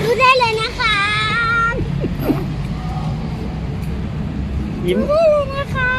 ดูได้เลยนะคะยิ้มได้เลยนะคะ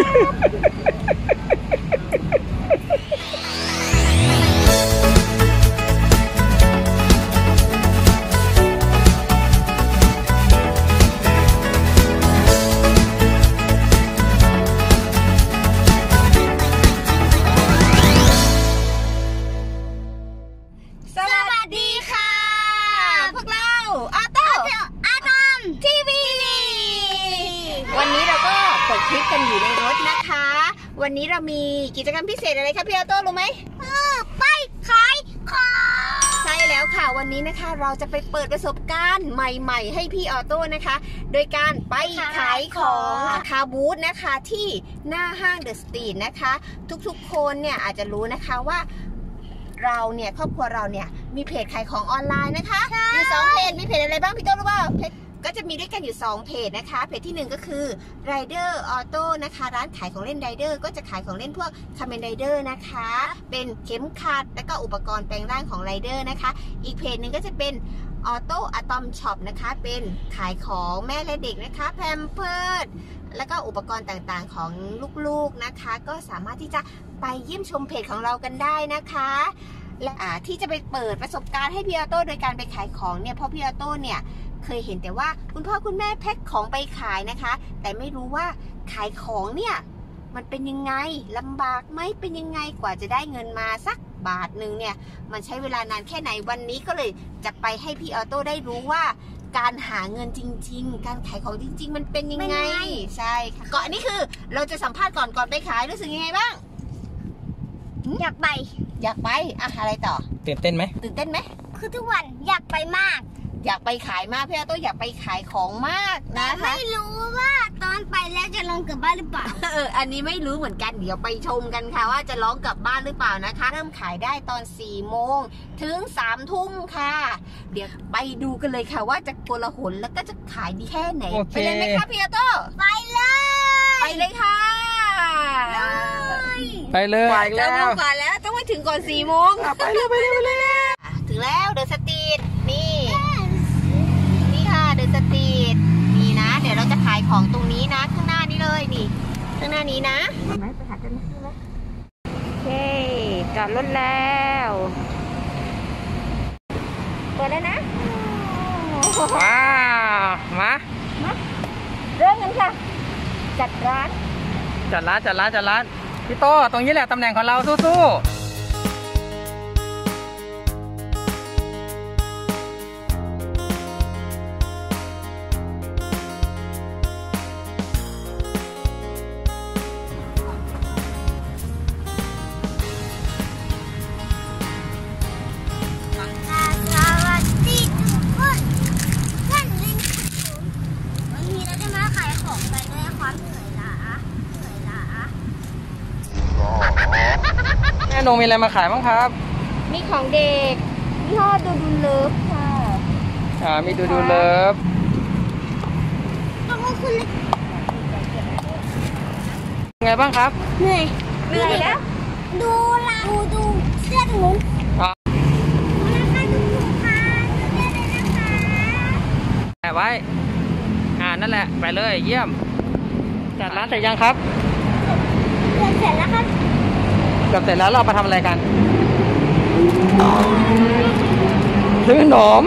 คลิปกันอยู่ในรถนะคะวันนี้เรามีกิจกรรมพิเศษอะไรคะพี่ออโต้รู้ไหมไปขายของใช่แล้วค่ะวันนี้นะคะเราจะไปเปิดประสบการณ์ใหม่ๆให้พี่ออโต้นะคะโดยการไปขายของคาบูธนะคะที่หน้าห้างเดอะสตรีทนะคะทุกๆคนเนี่ยอาจจะรู้นะคะว่าเราเนี่ยครอบครัวเราเนี่ยมีเพจขายของออนไลน์นะคะอยู่2เพจมีเพจอะไรบ้างพี่โต้รู้เปล่าก็จะมีด้วยกันอยู่2เพจนะคะเพจที่1ก็คือ Rider Auto นะคะร้านขายของเล่น Rider ก็จะขายของเล่นพวก Kamen Rider นะคะเป็นเข็มขัดและก็อุปกรณ์แปลงร่างของ Rider นะคะอีกเพจหนึ่งก็จะเป็น Auto Atom Shop นะคะเป็นขายของแม่และเด็กนะคะแพมเพิร์สแล้วก็อุปกรณ์ต่างๆของลูกๆนะคะก็สามารถที่จะไปเยี่ยมชมเพจของเรากันได้นะคะและที่จะไปเปิดประสบการณ์ให้พี่ออโต้โดยการไปขายของเนี่ยเพราะพี่ออโต้เนี่ยเคยเห็นแต่ว่าคุณพ่อคุณแม่แพ็คของไปขายนะคะแต่ไม่รู้ว่าขายของเนี่ยมันเป็นยังไงลำบากไหมเป็นยังไงกว่าจะได้เงินมาสักบาทหนึ่งเนี่ยมันใช้เวลานานแค่ไหนวันนี้ก็เลยจะไปให้พี่ออโต้ได้รู้ว่าการหาเงินจริงๆการขายของจริงๆมันเป็นยังไงใช่ค่ะก่อนอันนี้คือเราจะสัมภาษณ์ก่อนไปขายรู้สึกยังไงบ้างอยากไปอะไรต่อตื่นเต้นไหมคือทุกวันอยากไปมากอยากไปขายมากพี่ออโต้อยากไปขายของมากนะคะไม่รู้ว่าตอนไปแล้วจะลองกลับบ้านหรือเปล่าอันนี้ไม่รู้เหมือนกันเดี๋ยวไปชมกันค่ะว่าจะร้องกลับบ้านหรือเปล่านะคะเริ่มขายได้ตอน4 โมงถึง3 ทุ่มค่ะเดี๋ยวไปดูกันเลยค่ะว่าจะโกลาหลแล้วก็จะขายดีแค่ไหนไปเลยไหมคะพี่ออโต้ไปเลยค่ะไปเลยจะโมงก่อนแล้วต้องไปถึงก่อน4 โมงไปเลยถึงแล้วเดอะสตรีทนี่ค่ะเดอะสตรีทนี่นะเดี๋ยวเราจะขายของตรงนี้นะข้างหน้านี้เลยนี่ข้างหน้านี้นะไปหากันที่ไหมโอเคจอดรถแล้วเปิดแล้วนะว้าวมาเริ่มกันค่ะจัดร้านพี่โตตรงนี้แหละตำแหน่งของเราสู้แม่นงมีอะไรมาขายบ้างครับมีของเด็กยี่ห้อดูเลิฟค่ะมีดูเลิฟไงบ้างครับเหนื่อยแล้วดูเสื้อถุงแปะไว้นั่นแหละไปเลยเยี่ยมจัดร้านเสร็จยังครับเสร็จแล้วครับเกือบเสร็จแล้วเรามาทำอะไรกันซื้อขนม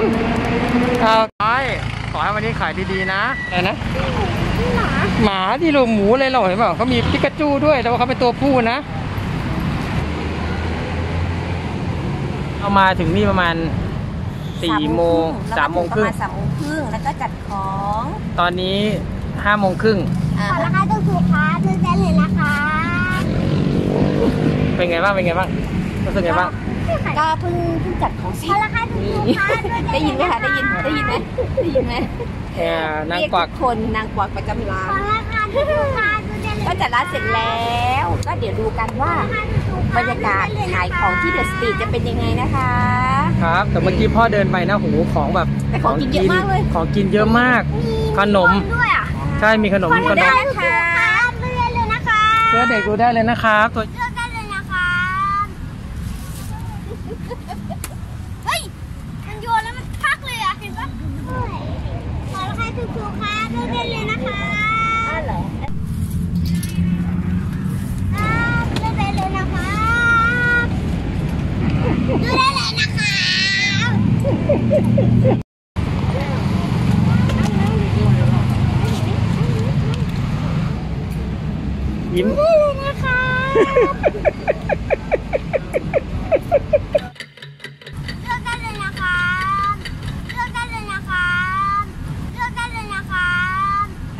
ขอให้วันนี้ขายดีๆนะอะไรนะหมาที่ลูกหมูเลยเราเห็นเปล่าเขามีปิกาจูด้วยแต่ว่าเขาเป็นตัวผู้นะเอามาถึงนี่ประมาณ3 โมงครึ่งแล้วก็จัดของตอนนี้5 โมงครึ่งขอราคาถูกๆค่ะซื้อได้เลยนะคะเป็นไงบ้างรู้สึกไงบ้างก็เพิ่งจัดของสิราคาถูกๆค่ะได้ยินไหมคะได้ยินไหมนางกวักประจำร้านราคาถูกๆค่ะก็จัดร้านเสร็จแล้วก็เดี๋ยวดูกันว่าบรรยากาศขายของที่เดอะสตรีทจะเป็นยังไงนะคะครับแต่เมื่อกี้พ่อเดินไปนะหูของแบบของกินเยอะมากเลยของกินเยอะมากขนมใช่มีขนมได้ค่ะได้เลยนะคะเสื้อเด็กดูได้เลยนะครับตัวเลือกได้เลยนะคะเฮ้ยมันโยนแล้วมันพักเลยอ่ะเห็นปะ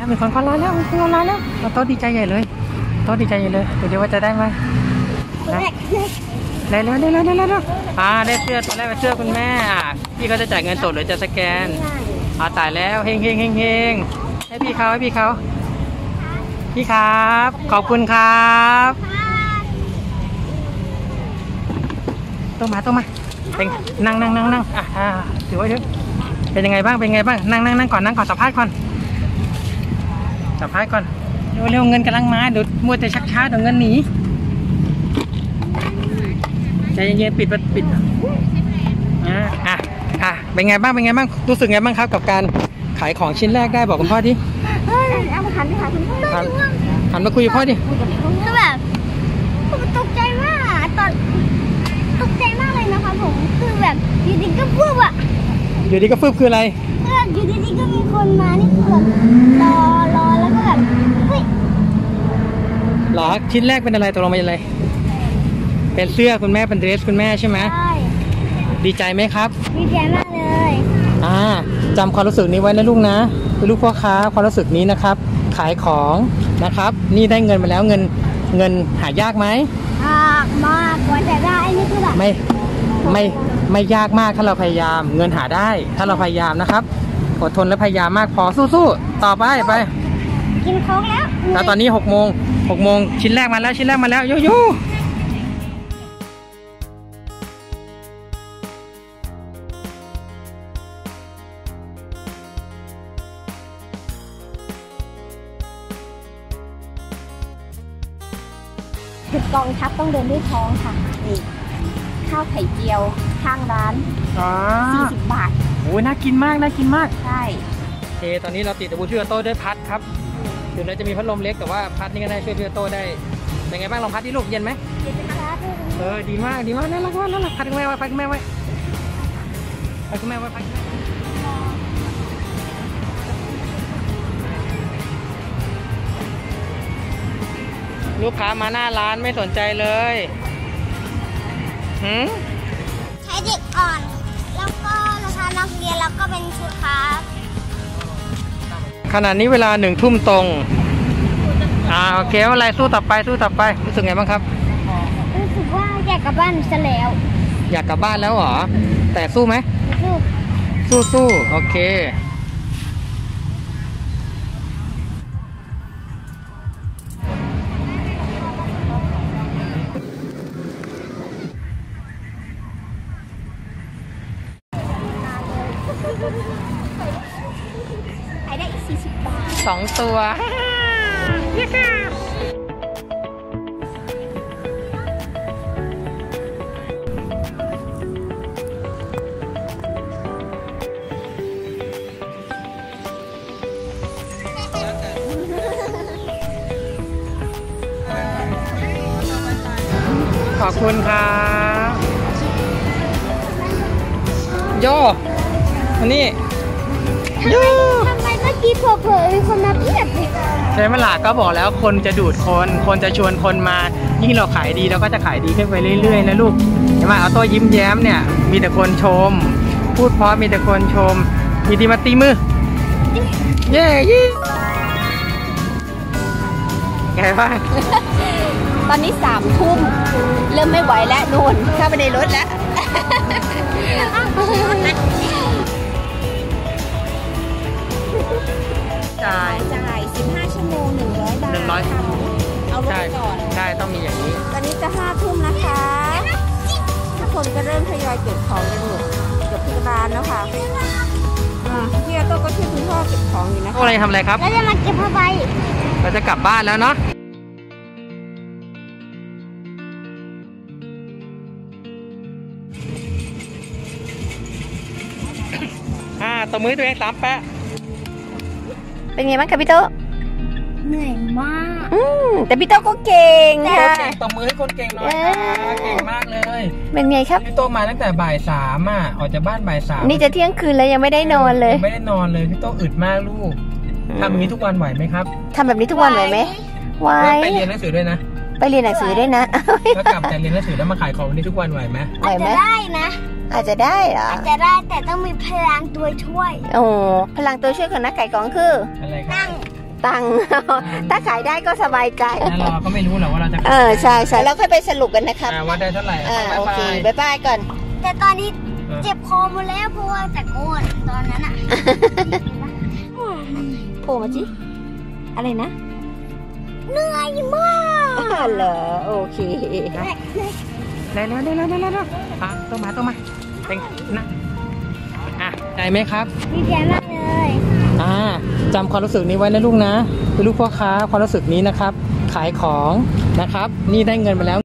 มีคนเข้าร้านแล้วมีคนเข้าร้านแล้วโต๊ะดีใจใหญ่เลยโต๊ะดีใจใหญ่เลยเดี๋ยวว่าจะได้ไหมนะได้แล้วได้เสื้อตัวแรกเป็นเสื้อคุณแม่พี่เขาจะจ่ายเงินสดหรือจะสแกนตายแล้วเฮงให้พี่เขาพี่ครับขอบคุณครับตัวมาเป็นนั่งถือไว้เถอะเป็นยังไงบ้างนั่งก่อนสัมภาษณ์ก่อนเร็วเงินกำลังมาเดี๋ยวมัวแต่ชักช้าเดี๋ยวเงินหนีใจเย็นๆปิดเป็นไงบ้างรู้สึกไงบ้างครับกับการขายของชิ้นแรกได้บอกคุณพ่อดิเอามาหันไปหาคุณพ่อหันมาคุยกับพ่อดิคือแบบผมตกใจมากตกใจมากเลยนะคะผมคือแบบอยู่ดีก็ฟึบอ่ะอยู่ดีก็ฟึบคืออะไรอยู่ดีก็มีคนมานี่คือแบบรอแล้วก็แบบเฮ้ยหรอชิ้นแรกเป็นอะไรตกลงมาอะไรเป็นเสื้อคุณแม่เป็นเดรสคุณแม่ใช่ไหมใช่ดีใจไหมครับดีใจมากเลยจำความรู้สึกนี้ไว้นะลูกนะเป็นลูกพ่อค้าความรู้สึกนี้นะครับขายของนะครับนี่ได้เงินมาแล้วเงินหายากไหมมากกว่าแต่ได้นี่คือแบบไม่ยากมากถ้าเราพยายามเงินหาได้ถ้าเราพยายามนะครับอดทนและพยายามมากพอสู้ต่อไปกินโค้กแล้วตอนนี้6 โมงชิ้นแรกมาแล้วยูคือกองทัพต้องเดินด้วยท้องค่ะนี่ข้าวไข่เจียวข้างร้าน40 บาทโอ้ยน่ากินมากใช่ตอนนี้เราติดตะบูช่วยโต้ด้วยพัดครับถึงเราจะมีพัดลมเล็กแต่ว่าพัดนี่ก็ได้ช่วยโต้ได้เป็นไงบ้างลองพัดที่ลูกเย็นไหมเย็นครับดีมากน่ารักพัดคุณแม่ไว้พัดคุณแม่ไว้ลูกค้ามาหน้าร้านไม่สนใจเลยใช้เด็กอ่อนแล้วก็ราคานักเรียนแล้วก็เป็นชุดครับขณะนี้เวลา1 ทุ่มตรงโอเคอะไรสู้ต่อไปรู้สึกไงบ้างครับรู้สึกว่าอยากกลับบ้านซะแล้วอยากกลับบ้านแล้วเหรอแต่สู้ไหมสู้โอเคได้อีก40 บาท 2 ตัวขอบคุณครับโยอันนี้ทำไมเมื่อกี้เผลอๆมีคนมาเพียบเลยใช่ไหมล่ะก็บอกแล้วคนจะดูดคนจะชวนคนมายิ่งเราขายดีเราก็จะขายดีขึ้นไปเรื่อยๆนะลูกใช่ไหมเอาตัวยิ้มแย้มเนี่ยมีแต่คนชมพูดเพราะมีแต่คนชมมีดีมาตีมือเย้ไงบ้างตอนนี้3 ทุ่มเริ่มไม่ไหวแล้วโน่นเข้าไปในรถแล้วจ่าย15 ชั่วโมง100 บาทเอารถก่อนใช่ต้องมีอย่างนี้ตอนนี้จะ5 ทุ่มนะคะทุกคนก็เริ่มทยอยเก็บของกันอยู่เกือบทุกร้านแล้วค่ะพี่ออโต้ก็ช่วยคุณพ่อเก็บของอยู่นะคะอะไรทำอะไรครับเราจะมาเก็บผ้าใบเราจะกลับบ้านแล้วเนาะตบมือตัวเอง3 แปะเป็นไงบ้างคะพี่โต้เหนื่อยมากแต่พี่โต้ก็เก่งค่ะตบมือให้คนเก่งหน่อยเก่งมากเลยเป็นไงครับพี่โต้มาตั้งแต่บ่าย 3ออกจากบ้านบ่าย 3 นี่จะเที่ยงคืนแล้วยังไม่ได้นอนเลยไม่ได้นอนเลยพี่โต้อึดมากลูกทำแบบนี้ทุกวันไหวไหมครับทำแบบนี้ทุกวันไหวไหมไหวไปเรียนหนังสือด้วยนะแล้วกลับจากเรียนหนังสือแล้วมาขายของวันนี้ทุกวันไหวไหมอาจจะได้นะอาจจะได้เหรออาจจะได้แต่ต้องมีพลังตัวช่วยพลังตัวช่วยของนักขายของคืออะไรครับตังค์ ถ้าขายได้ก็สบายใจแล้วเราก็ไม่รู้หรอกว่าเราจะใช่ใช่แล้วค่อยไปสรุปกันนะครับว่าได้เท่าไหร่โอเคบ๊ายบายก่อนแต่ตอนนี้เจ็บคอหมดแล้วเพราะว่าแต่โกนตอนนั้นอ่ะโผล่มาจิอะไรนะเหนื่อยมากเหรอโอเคได้แล้วตัวมาเป็นนะใจไหมครับดีใจมากเลยจำความรู้สึกนี้ไว้นะลูกนะเป็นลูกพ่อค้าความรู้สึกนี้นะครับ ขายของนะครับ นี่ได้เงินมาแล้ว